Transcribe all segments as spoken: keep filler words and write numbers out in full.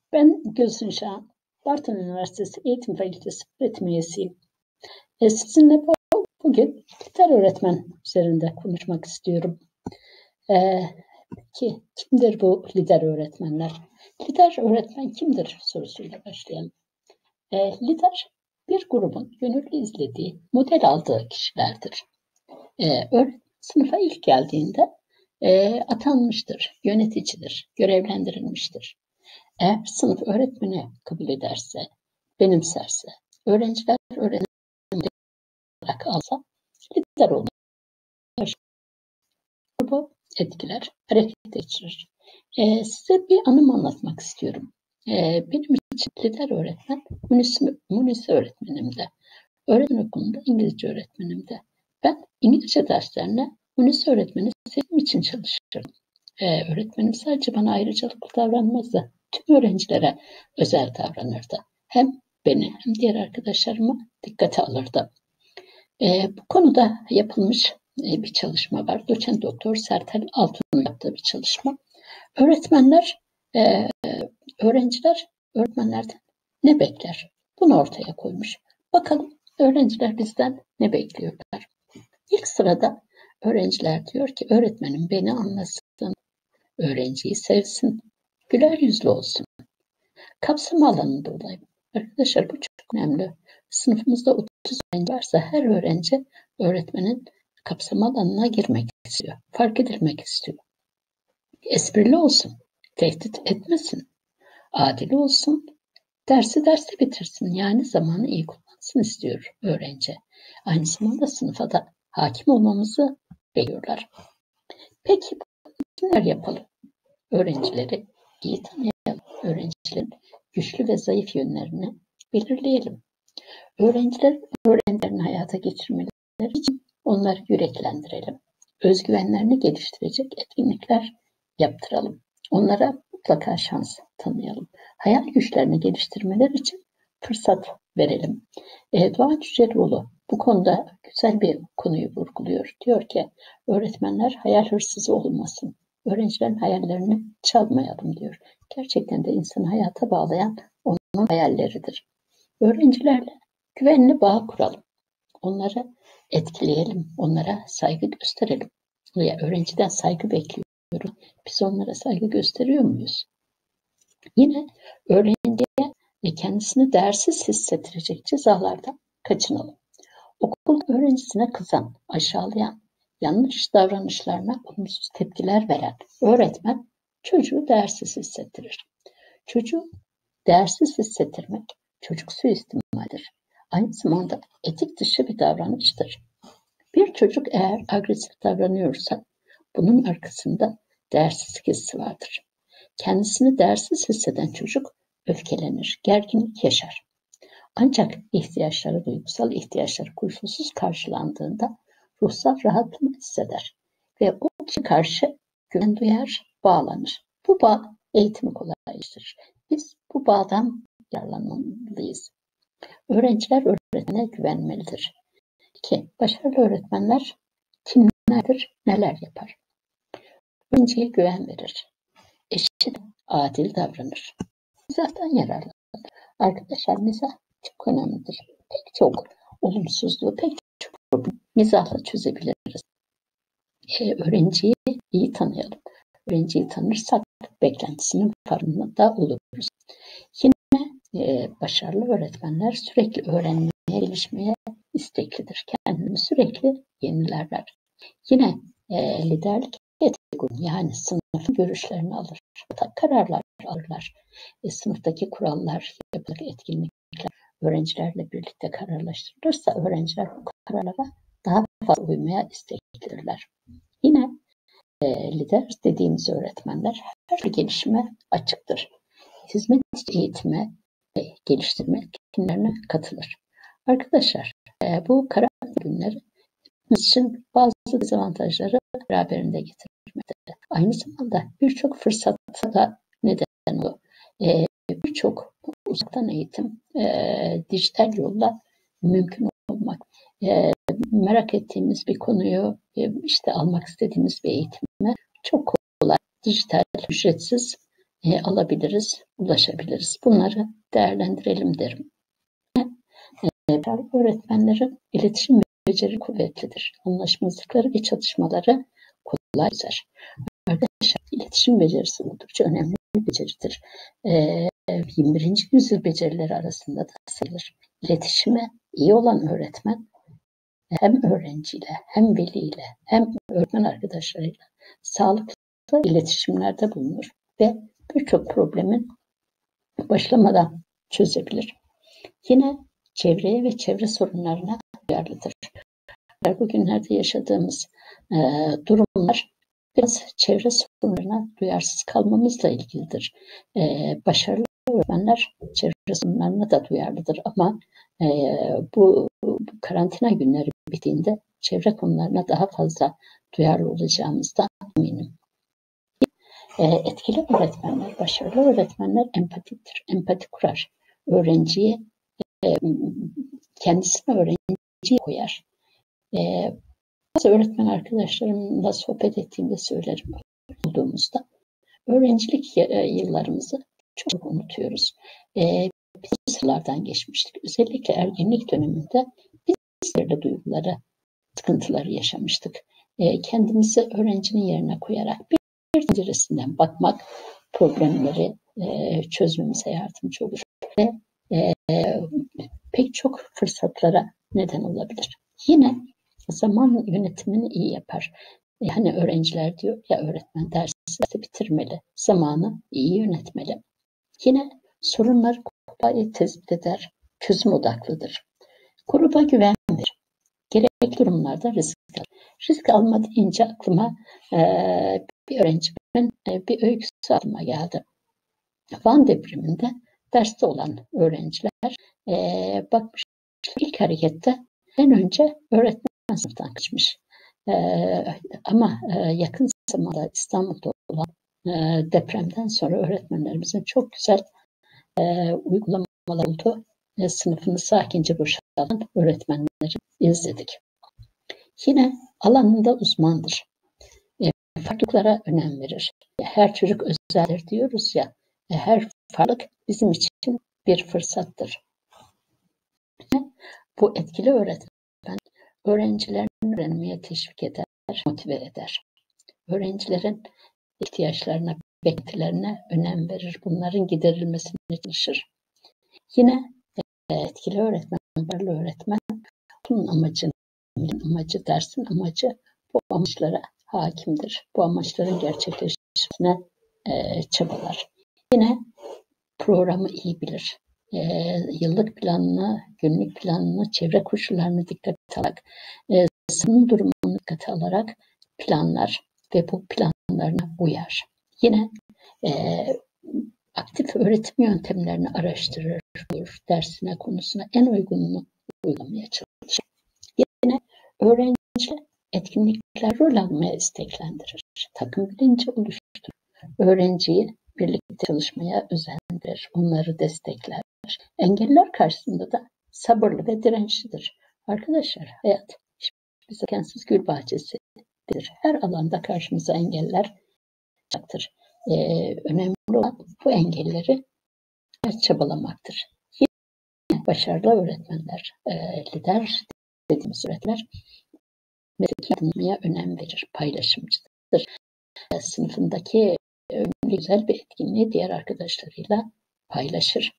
Ben Gülsün Şahan, Bartın Üniversitesi Eğitim Fakültesi öğretim üyesiyim. E, sizinle bu, bugün lider öğretmen üzerinde konuşmak istiyorum. E, ki kimdir bu lider öğretmenler? Lider öğretmen kimdir sorusuyla başlayalım. E, lider bir grubun gönüllü izlediği, model aldığı kişilerdir. E, öğretmen sınıfa ilk geldiğinde e, atanmıştır, yöneticidir, görevlendirilmiştir. Eğer sınıf öğretmeni kabul ederse, benimserse, öğrenciler öğretmen olarak alsa lider olur. Bu etkiler, harekete geçirir. Ee, size bir anımı anlatmak istiyorum. Ee, benim için lider öğretmen Munisi öğretmenimdi. Öğretmen okulunda İngilizce öğretmenimdi. Ben İngilizce derslerine Munisi öğretmeni sevdiğim için çalışırdım. Ee, öğretmenim sadece bana ayrıcalıklı davranmazdı. Tüm öğrencilere özel davranırdı. Hem beni hem diğer arkadaşlarımı dikkate alırdı. Ee, bu konuda yapılmış e, bir çalışma var. Doçent Doktor Sertel Altun'un yaptığı bir çalışma. Öğretmenler, e, öğrenciler öğretmenlerden ne bekler? Bunu ortaya koymuş. Bakalım öğrenciler bizden ne bekliyorlar? İlk sırada öğrenciler diyor ki öğretmenim beni anlasın, öğrenciyi sevsin, güler yüzlü olsun, kapsam alanında olayım. Arkadaşlar bu çok önemli. Sınıfımızda otuz öğrenci varsa her öğrenci öğretmenin kapsam alanına girmek istiyor, fark edilmek istiyor. Esprili olsun, tehdit etmesin, adil olsun, dersi derste bitirsin. Yani zamanı iyi kullansın istiyor öğrenci. Aynı zamanda sınıfa da hakim olmamızı bekliyorlar. Peki neler yapalım? Öğrencileri iyi tanıyalım. Öğrencilerin güçlü ve zayıf yönlerini belirleyelim. Öğrenciler öğrenilerini hayata geçirmeleri için onları yüreklendirelim. Özgüvenlerini geliştirecek etkinlikler yaptıralım. Onlara mutlaka şans tanıyalım. Hayal güçlerini geliştirmeleri için fırsat verelim. E, Doğan Cüceloğlu bu konuda güzel bir konuyu vurguluyor. Diyor ki öğretmenler hayal hırsızı olmasın. Öğrencilerin hayallerini çalmayalım diyor. Gerçekten de insanı hayata bağlayan onun hayalleridir. Öğrencilerle güvenli bağ kuralım. Onları etkileyelim. Onlara saygı gösterelim. Ya öğrenciden saygı bekliyoruz. Biz onlara saygı gösteriyor muyuz? Yine öğrenciye kendisini değersiz hissettirecek cezalardan kaçınalım. Okul öğrencisine kızan, aşağılayan, yanlış davranışlarına olumsuz tepkiler veren öğretmen çocuğu değersiz hissettirir. Çocuğu değersiz hissettirmek çocuk suistimaldir. Aynı zamanda etik dışı bir davranıştır. Bir çocuk eğer agresif davranıyorsa bunun arkasında değersiz hissi vardır. Kendisini değersiz hisseden çocuk öfkelenir, gerginlik yaşar. Ancak ihtiyaçları, duygusal ihtiyaçları koşulsuz karşılandığında ruhsal rahatlama hisseder ve o kişiye karşı güven duyar, bağlanır. Bu bağ eğitimi kolaylaştırır. Biz bu bağdan yararlanmalıyız. Öğrenciler öğretmene güvenmelidir. İki, başarılı öğretmenler kimlerdir, neler yapar? Öğrenciye güven verir. Eşit, adil davranır. Mizahtan yararlanır. Arkadaşlar mizah çok önemlidir. Pek çok olumsuzluğu, pek çok problemi mizahla çözebiliriz. Ee, öğrenciyi iyi tanıyalım. Öğrenciyi tanırsak beklentisinin farkında oluruz. Yine e, başarılı öğretmenler sürekli öğrenmeye, gelişmeye isteklidir. Kendini sürekli yenilerler. Yine e, liderlik etik, yani sınıfın görüşlerini alır, kararlar alırlar. E, sınıftaki kurallar, yapılan etkinlikler öğrencilerle birlikte kararlaştırılırsa öğrenciler bu kararlara daha fazla uymaya isteklidirler. Yine e, lider dediğimiz öğretmenler her türlü gelişime açıktır. Hizmet eğitime ve geliştirme etkinliklerine katılır. Arkadaşlar e, bu karantina günleri için bazı dezavantajları beraberinde getirmektedir. Aynı zamanda birçok fırsata da neden oluyor. E, birçok uzaktan eğitim e, dijital yolla mümkün olmak. E, merak ettiğimiz bir konuyu e, işte almak istediğimiz bir eğitime çok kolay, dijital, ücretsiz e, alabiliriz, ulaşabiliriz. Bunları değerlendirelim derim. E, öğretmenlerin iletişim beceri kuvvetlidir. Anlaşmazlıkları ve çatışmaları kolay çözer. Arkadaşlar, iletişim becerisi oldukça önemli bir beceridir. E, yirmi birinci yüzyıl becerileri arasında da sayılır. İletişime iyi olan öğretmen hem öğrenciyle, hem veliyle, hem öğretmen arkadaşlarıyla sağlıklı iletişimlerde bulunur ve birçok problemin başlamadan çözebilir. Yine çevreye ve çevre sorunlarına duyarlıdır. Bugünlerde yaşadığımız e, durumlar biraz çevre sorunlarına duyarsız kalmamızla ilgilidir. E, başarılı öğretmenler çevre sorunlarına da duyarlıdır ama e, bu, bu karantina günleri bittiğinde çevre konularına daha fazla duyarlı olacağımızdan eminim. E, etkili öğretmenler, başarılı öğretmenler empatiktir, empati kurar. Öğrenciyi e, kendisine öğrenciye koyar. E, bazı öğretmen arkadaşlarımla sohbet ettiğimde söylerim olduğumuzda öğrencilik yıllarımızı çok unutuyoruz. E, biz yıllardan geçmiştik. Özellikle ergenlik döneminde biz belirli duyguları, sıkıntıları yaşamıştık. E, kendimizi öğrencinin yerine koyarak bir penceresinden bakmak problemleri e, çözmemize yardımcı olur ve e, pek çok fırsatlara neden olabilir. Yine zaman yönetimini iyi yapar. Yani öğrenciler diyor ya, öğretmen dersi bitirmeli, zamanı iyi yönetmeli. Yine sorunları kolay tespit eder, çözüm odaklıdır. Gruba güven verir. Gerekli durumlarda risk alır. Risk alma deyince aklıma e, bir öğrencimin e, bir öyküsü aklıma geldi. Van depreminde derste olan öğrenciler e, bakmış ilk harekette en önce öğretmen sınıftan kaçmış. E, ama e, yakın zamanda İstanbul'da olan e, depremden sonra öğretmenlerimizin çok güzel e, uygulamalar oldu. E, sınıfını sakince boşaltan öğretmenleri izledik. Yine alanında uzmandır. E, farklılıklara önem verir. Her çocuk özeldir diyoruz ya, e, her farklılık bizim için bir fırsattır. Bu etkili öğretmen öğrencilerini öğrenmeye teşvik eder, motive eder. Öğrencilerin ihtiyaçlarına, beklentilerine önem verir. Bunların giderilmesine çalışır. Yine etkili öğretmen, başarılı öğretmen bunun amacı, amacı dersin amacı bu amaçlara hakimdir. Bu amaçların gerçekleşmesine e, çabalar. Yine programı iyi bilir. E, yıllık planını, günlük planını, çevre koşullarını dikkate alarak, e, sınıf durumunu dikkate alarak planlar ve bu planlarına uyar. Yine e, aktif öğretim yöntemlerini araştırır, dersine, konusuna en uygununu uygulamaya çalışır. Yine öğrenci etkinlikler rol almaya isteklendirir. Takım bilinci oluşturur. Öğrenciyi birlikte çalışmaya özendirir. Onları destekler. Engeller karşısında da sabırlı ve dirençlidir. Arkadaşlar, hayat bize kensiz gül bahçesidir. Her alanda karşımıza engeller çıkacaktır. Ee, önemli olan bu engelleri çabalamaktır. Yine başarılı öğretmenler, e, lider dediğimiz öğretmenler yardımlamaya önem verir, paylaşımcıdır. E, sınıfındaki önemli güzel bir etkinliği diğer arkadaşlarıyla paylaşır.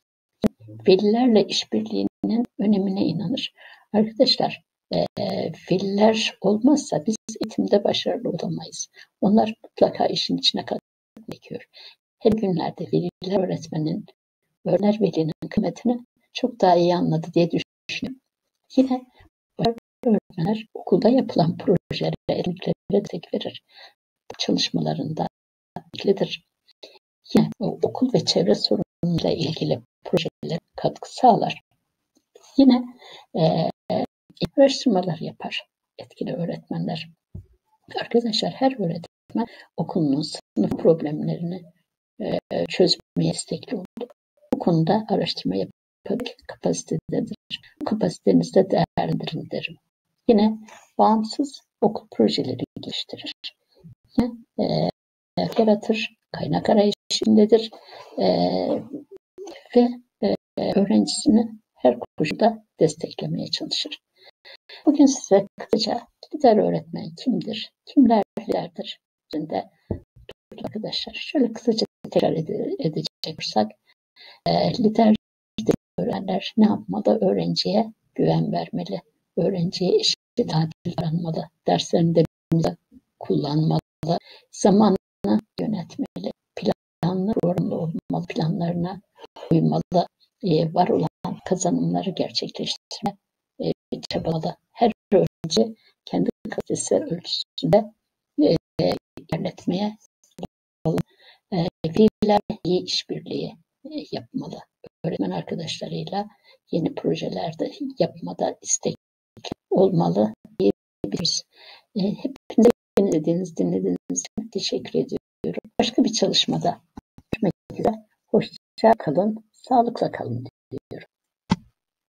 Velilerle işbirliğinin önemine inanır. Arkadaşlar, e, veliler olmazsa biz eğitimde başarılı olamayız. Onlar mutlaka işin içine katmak gerekiyor. Her günlerde veliler öğretmenin, öğretmenler velinin kıymetini çok daha iyi anladı diye düşünüyorum. Yine öğretmenler okulda yapılan projelere, etkinliklere destek verir. Çalışmalarında ilgilidir. Yine okul ve çevre sorunlarıyla ilgili projelere katkı sağlar. Yine e, araştırmalar yapar etkili öğretmenler. Arkadaşlar, her öğretmen okulunun sınıf problemlerini e, çözmeye istekli oldu. Bu konuda araştırma yapacak kapasitededir. Bu kapasitenizi de değerlendirin derim. Yine bağımsız okul projeleri geliştirir. Yine e, yaratır, kaynak arayışındadır e, ve e, öğrencisini her koşulda desteklemeye çalışır. Bugün size kısaca lider öğretmen kimdir, kimler liderdir? Şimdi arkadaşlar şöyle kısaca tekrar ede- edecek olursak, e, lider öğretmenler ne yapmalı? Öğrenciye güven vermeli, öğrenciye eşit adil davranmalı, derslerinde kullanmalı, zamanını yönetmeli, planlı, programlı olmalı, planlarına uymalı, e, var olan kazanımları gerçekleştirme e, çabalalı. Her öğrenci kendi kapasitesi ölçüsünde e, ilerletmeye çalışmalı. E, velilerle iyi işbirliği e, yapmalı. Öğretmen arkadaşlarıyla yeni projelerde yapmada istek olmalı diyebiliriz. E, hepinize dinlediğiniz, dinlediğiniz için teşekkür ediyorum. Başka bir çalışmada görüşmek üzere. Hoşça kalın, sağlıkla kalın diyorum.